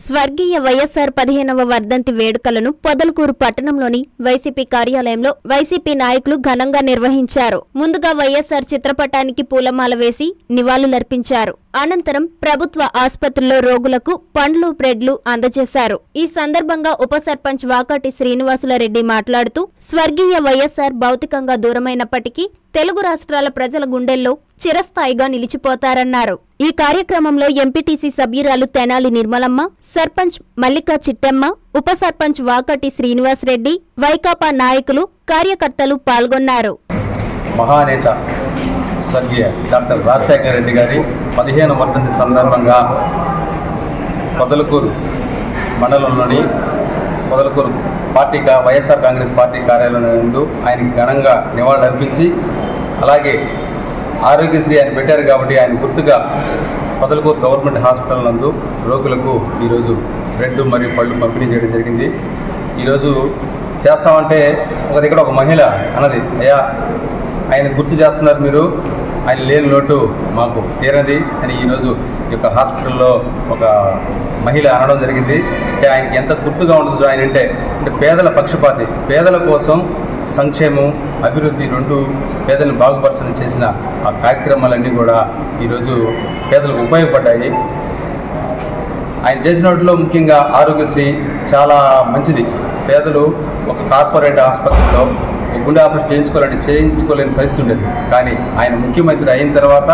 స్వర్గీయ వైఎస్ఆర్ 15వ వర్ధంతి వేడుకలను పొదలకూరు పట్టణంలోని వైసీపీ కార్యాలయంలో వైసీపీ నాయకులు ఘనంగా నిర్వహించారు. ముందుగా వైఎస్ఆర్ చిత్రపటానికి పూలమాల వేసి నివాళులర్పించారు. అనంతరం ప్రభుత్వ ఆసుపత్రిలో రోగులకు పండ్లు, బ్రెడ్లు అందజేశారు. ఈ సందర్భంగా ఉప సర్పంచ్ వాకాటి శ్రీనివాసులరెడ్డి మాట్లాడుతూ, స్వర్గీయ వైఎస్ఆర్ భౌతికంగా దూరమైనప్పటికీ తెలుగు రాష్ట్రాల ప్రజల గుండెల్లో చిరస్థాయిగా నిలిచిపోతారన్నారు. ఈ కార్యక్రమంలో ఎంపీటీసీ సభ్యురాలు తెనాలి నిర్మలమ్మ, సర్పంచ్ మల్లికా చిట్టెమ్మ, ఉప సర్పంచ్ వాకాటి శ్రీనివాసరెడ్డి, వైకాపా నాయకులు, కార్యకర్తలు పాల్గొన్నారు. మహానేత స్వర్గీయ డాక్టర్ రాజశేఖర రెడ్డి గారి 15వ వర్ధంతి సందర్భంగా పొదలకూరు మండలంలోని పొదలకూరు వైఎస్ఆర్ కాంగ్రెస్ పార్టీ కార్యాలయం నందు ఆయనకి ఘనంగా నివాళులర్పించి, అలాగే ఆరోగ్యశ్రీ ఆయన పెట్టారు కాబట్టి ఆయన గుర్తుగా పొదలకూరు గవర్నమెంట్ హాస్పిటల్ నందు రోగులకు ఈరోజు బ్రెడ్ మరియు పళ్ళు పంపిణీ చేయడం జరిగింది. ఈరోజు చేస్తామంటే ఒక దగ్గర ఒక మహిళ అన్నది, అయ్యా ఆయన గుర్తు చేస్తున్నారు మీరు, ఆయన లేని లోటు మాకు తీరది అని ఈరోజు ఈ యొక్క హాస్పిటల్లో ఒక మహిళ అనడం జరిగింది. అంటే ఆయనకి ఎంత గుర్తుగా ఉండదు ఆయన అంటే పేదల పక్షపాతి, పేదల కోసం సంక్షేమం, అభివృద్ధి రెండు పేదలను బాగుపరచడం చేసిన ఆ కార్యక్రమాలన్నీ కూడా ఈరోజు పేదలకు ఉపయోగపడ్డాయి. ఆయన చేసిన వాటిలో ముఖ్యంగా ఆరోగ్యశ్రీ చాలా మంచిది. పేదలు ఒక కార్పొరేట్ ఆసుపత్రిలో గుండె ఆపరేషన్ చేయించుకోలేని పరిస్థితి ఉండేది. కానీ ఆయన ముఖ్యమంత్రి అయిన తర్వాత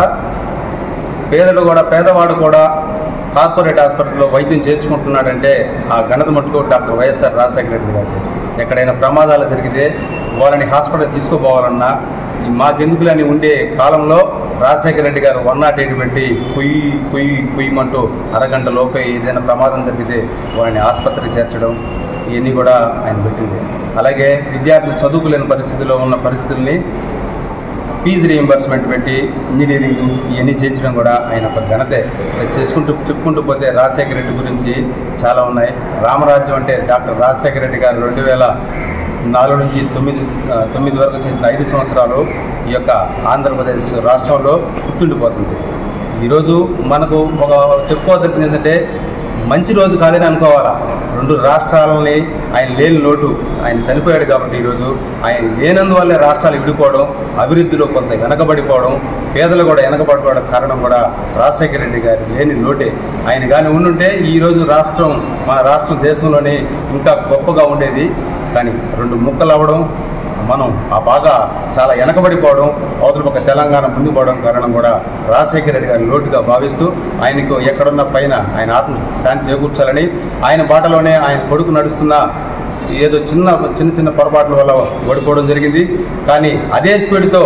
పేదవాడు కూడా కార్పొరేట్ హాస్పిటల్లో వైద్యం చేర్చుకుంటున్నాడంటే ఆ ఘనత మట్టుకు డాక్టర్ వైఎస్ఆర్ రాజశేఖర రెడ్డి గారు. ఎక్కడైనా ప్రమాదాలు జరిగితే వాళ్ళని హాస్పిటల్ తీసుకుపోవాలన్నా మాకెందుకులని ఉండే కాలంలో రాజశేఖర రెడ్డి గారు 108 పెట్టి కుయ్యమంటూ అరగంట లోపే ఏదైనా ప్రమాదం జరిగితే వాళ్ళని ఆసుపత్రికి చేర్చడం ఇవన్నీ కూడా ఆయన పెట్టింది. అలాగే విద్యార్థులు చదువుకోలేని పరిస్థితిలో ఉన్న పరిస్థితుల్ని ఫీజు రీయింబర్స్మెంట్ పెట్టి ఇంజనీరింగ్ ఇవన్నీ చేయించడం కూడా ఆయన ఒక ఘనతే. చెప్పుకుంటూ పోతే రాజశేఖర రెడ్డి గురించి చాలా ఉన్నాయి. రామరాజ్యం అంటే డాక్టర్ రాజశేఖర రెడ్డి గారు 2004 నుంచి 9 వరకు చేసిన 5 సంవత్సరాలు ఈ యొక్క ఆంధ్రప్రదేశ్ రాష్ట్రంలో గుర్తుండిపోతుంది. ఈరోజు మనకు ఒక చెప్పుకోవాల్సింది ఏంటంటే మంచి రోజు కాదని అనుకోవాలా. 2 రాష్ట్రాలని ఆయన లేని లోటు, ఆయన చనిపోయాడు కాబట్టి ఈరోజు ఆయన లేనందువల్లే రాష్ట్రాలు విడిపోవడం, అభివృద్ధిలో కొంత వెనకబడిపోవడం, పేదలు కూడా వెనకబడిపోవడం కారణం కూడా రాజశేఖర రెడ్డి గారి లేని లోటే. ఆయన కానీ ఉండుంటే ఈరోజు మన రాష్ట్రం దేశంలోనే ఇంకా గొప్పగా ఉండేది. కానీ 2 ముక్కలు అవ్వడం, మనం ఆ బాగా చాలా వెనకబడిపోవడం, అవతల పక్క తెలంగాణ ముందుపోవడం కారణం కూడా రాజశేఖర రెడ్డి గారిని లోటుగా భావిస్తూ ఆయనకు ఎక్కడున్న పైన ఆయన ఆత్మ శాంతి చేకూర్చాలని ఆయన బాటలోనే ఆయన కొడుకు నడుస్తున్న ఏదో చిన్న పొరపాట్ల వల్ల ఓడిపోవడం జరిగింది. కానీ అదే స్పీడ్తో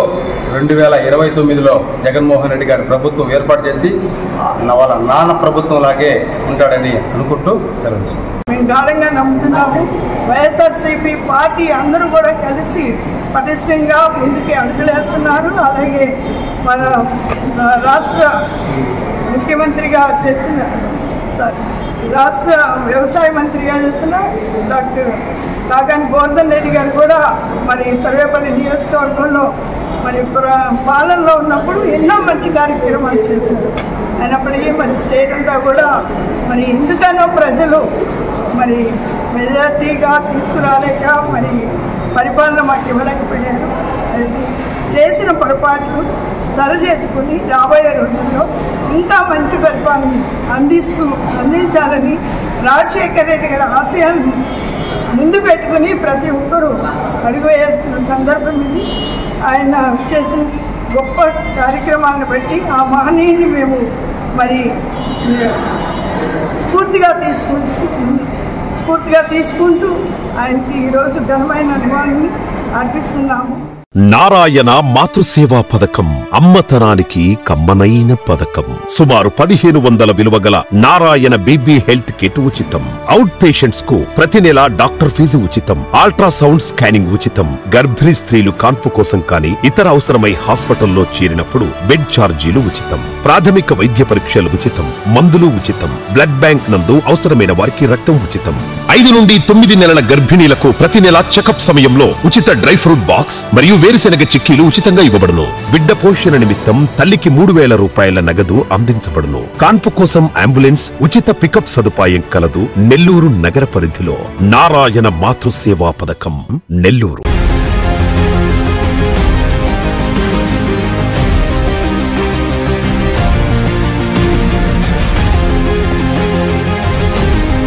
2029లో జగన్మోహన్ రెడ్డి గారి ప్రభుత్వం ఏర్పాటు చేసి వాళ్ళ నాన్న ప్రభుత్వం లాగే ఉంటాడని అనుకుంటూ సెలవు. మేము గాఢంగా నమ్ముతున్నాము. వైఎస్ఆర్సీపీ పార్టీ అందరూ కూడా కలిసి పటిష్టంగా ముందుకి అడుగులేస్తున్నారు. అలాగే మన రాష్ట్ర ముఖ్యమంత్రిగా చేసిన రాష్ట్ర వ్యవసాయ మంత్రిగా చేసిన డాక్టర్ కాకాని గోవర్ధన్ రెడ్డి గారు కూడా మరి సర్వేపల్లి నియోజకవర్గంలో మరి పాలనలో ఉన్నప్పుడు ఎన్నో మంచి కార్యక్రమాలు చేశారు. అయినప్పటికీ మరి స్టేట్ అంతా కూడా మరి ఎందుకనో ప్రజలు మరి మెజార్టీగా తీసుకురాలేక మరి పరిపాలన మాకు ఇవ్వలేకపోయారు. చేసిన పొరపాట్లు సరిచేసుకుని రాబోయే రోజుల్లో ఇంకా మంచి పరిపాలన అందించాలని రాజశేఖర రెడ్డి గారి ఆశయాన్ని ముందు పెట్టుకుని ప్రతి ఒక్కరూ అడుగు వేయాల్సిన సందర్భం ఇది. ఆయన చేసిన గొప్ప కార్యక్రమాలను బట్టి ఆ మహనీయుని మేము మరి స్ఫూర్తిగా తీసుకుంటూ ఆయనకి ఈరోజు ఘనమైన నివాళుల్ని అర్పిస్తున్నాము. నారాయణ మాతృసేవా పథకం అమ్మతనానికి కమ్మనైన పథకం. సుమారు 1500 విలువ గల నారాయణ బేబీ హెల్త్ కిట్ ఉచితం. అవుట్ పేషెంట్స్ కు ప్రతి నెల డాక్టర్ ఫీజు ఉచితం. అల్ట్రాసౌండ్ స్కానింగ్ ఉచితం. గర్భిణీ స్త్రీలు కాన్పు కోసం కానీ ఇతర అవసరమై హాస్పిటల్లో చేరినప్పుడు బెడ్ ఛార్జీలు ఉచితం. ప్రాథమిక వైద్య పరీక్షలు ఉచితం. మందులు ఉచితం. బ్లడ్ బ్యాంక్ నందు అవసరమైన వారికి రక్తం ఉచితం. 5 నుండి 9 నెలల గర్భిణీలకు ప్రతి నెల చెకప్ సమయంలో ఉచిత డ్రై ఫ్రూట్ బాక్స్ మరియు వేరుశెనగ చిక్కీలు ఉచితంగా ఇవ్వబడును. బిడ్డ పోషణ నిమిత్తం తల్లికి 3,000 రూపాయల నగదు అందించబడును. కాన్పు కోసం అంబులెన్స్ ఉచిత పికప్ సదుపాయం కలదు. నెల్లూరు నగర పరిధిలో నారాయణ మాతృసేవా పథకం, నెల్లూరు.